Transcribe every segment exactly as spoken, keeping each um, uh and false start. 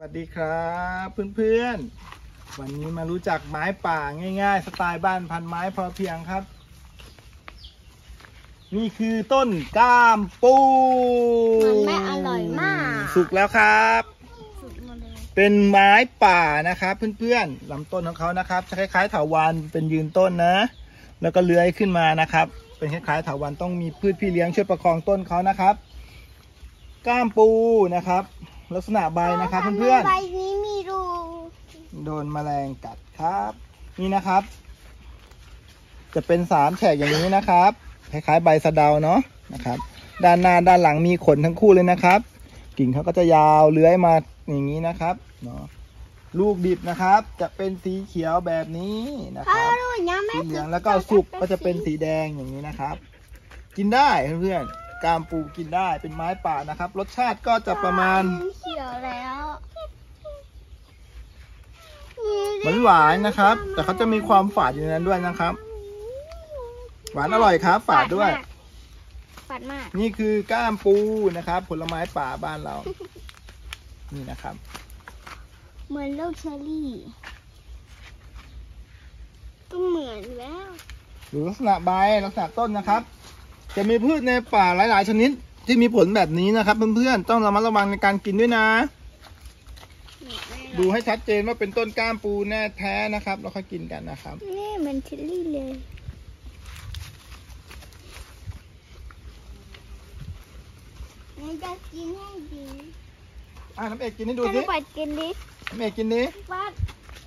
สวัสดีครับเพื่อนๆวันนี้มารู้จักไม้ป่าง่ายๆสไตล์บ้านพันไม้พอเพียงครับนี่คือต้นก้ามปูมันไม่อร่อยมากสุกแล้วครับสุกหมดเลยเป็นไม้ป่านะครับเพื่อนๆลำต้นของเขานะครับจะคล้ายๆเถาวัลย์เป็นยืนต้นนะแล้วก็เลื้อยขึ้นมานะครับเป็นคล้ายๆเถาวัลย์ต้องมีพืชพี่เลี้ยงช่วยประคองต้นเขานะครับก้ามปูนะครับลักษณะใบนะครับเพื่อนๆใบนี้มีรูโดนแมลงกัดครับนี่นะครับจะเป็นสามแฉกอย่างนี้นะครับคล้ายๆใบสะเดาเนาะนะครับด้านหน้าด้านหลังมีขนทั้งคู่เลยนะครับกิ่งเขาก็จะยาวเลื้อยมาอย่างนี้นะครับเนาะลูกดิบนะครับจะเป็นสีเขียวแบบนี้นะครับสีเหลืองแล้วก็สุกก็จะเป็นสีแดงอย่างนี้นะครับกินได้เพื่อนๆก้ามปูกินได้เป็นไม้ป่านะครับรสชาติก็จะประมาณเขียวแล้วหวานหวานนะครับแต่เขาจะมีความฝาดอยู่ในนั้นด้วยนะครับหวานอร่อยครับฝาดด้วยฝาดมากนี่คือก้ามปูนะครับผลไม้ป่าบ้านเรานี่นะครับเหมือนลูกเชอร์รี่ก็เหมือนแล้วดูลักษณะใบลักษณะต้นนะครับจะมีพืชในป่าหลายๆชนิดที่มีผลแบบนี้นะครับเพื่อนๆต้องระมัดระวังในการกินด้วยนะดูให้ชัดเจนว่าเป็นต้นก้ามปูแน่แท้นะครับเราค่อยกินกันนะครับนี่เหมือนเชอร์รี่เลยนี่จะกินให้ดีอ่ะน้ำเอกกินให้ดูสิปัดกินดิน้ำเอกกินดิปัด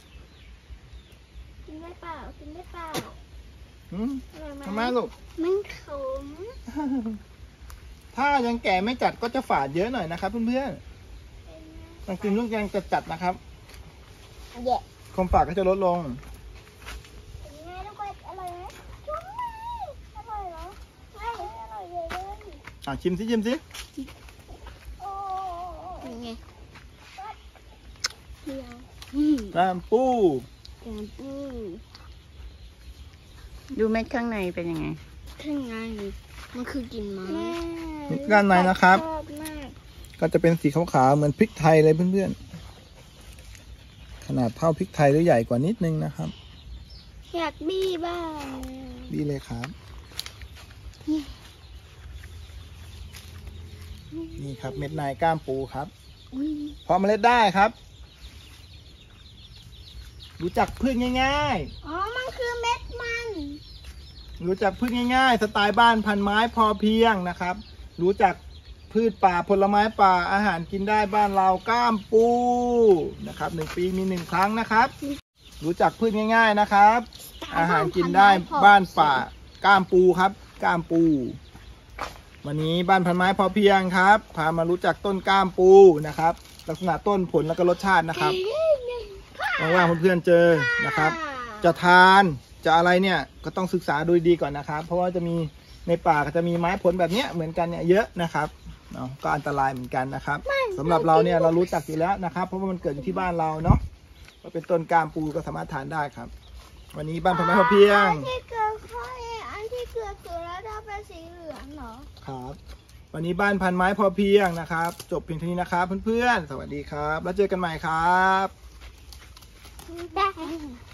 กินได้เปล่ากินได้เปล่าอืมทำไมลูกมันขมถ้ายังแก่ไม่จัดก็จะฝาดเยอะหน่อยนะครับเพื่อนๆต้องกินลูกยังจะจัดนะครับความฝาดก็จะลดลงอ่ะชิมสิชิมสิก้ามปูก้ามปูดูเม็ดข้างในเป็นยังไงข้างในมันคือกินไม้เม็ดด้านในนะครับก็จะเป็นสีขาวๆเหมือนพริกไทยเลยเพื่อนๆขนาดเท่าพริกไทยหรือใหญ่กว่านิดนึงนะครับอยากบี้บ้างบี้เลยครับนี่ครับเม็ดในก้ามปูครับเพาะเมล็ดได้ครับรู้จักพืชง่ายๆอ๋อมันคือเม็ดมันรู้จักพืชง่ายๆสไตล์บ้านพันไม้พอเพียงนะครับรู้จักพืชป่าผลไม้ป่าอาหารกินได้บ้านเราก้ามปูนะครับหนึ่งปีมีหนึ่งครั้งนะครับรู้จักพืชง่ายๆนะครับอาหารกินได้บ้านป่าก้ามปูครับก้ามปูวันนี้บ้านพันไม้พอเพียงครับพามารู้จักต้นก้ามปูนะครับลักษณะต้นผลแล้วก็รสชาตินะครับว่างๆเพื่อนๆเจอนะครับจะทานจะอะไรเนี่ยก็ต้องศึกษาดูดีก่อนนะครับเพราะว่าจะมีในป่าก็จะมีไม้ผลแบบนี้เหมือนกันเนี่ยเยอะนะครับเนาะก็อันตรายเหมือนกันนะครับสำหรับเราเนี่ยเรารู้จักอยู่แล้วนะครับเพราะว่ามันเกิดอยู่ที่บ้านเราเนาะก็เป็นต้นก้ามปูก็สามารถทานได้ครับวันนี้บ้านพันไม้พอเพียงอันที่เกลือค่อยอันที่เกลือเกลือแล้วจะเป็นสีเหลืองเหรอครับวันนี้บ้านพันไม้พอเพียงนะครับจบเพียงเท่านี้นะครับเพื่อนๆสวัสดีครับแล้วเจอกันใหม่ครับได้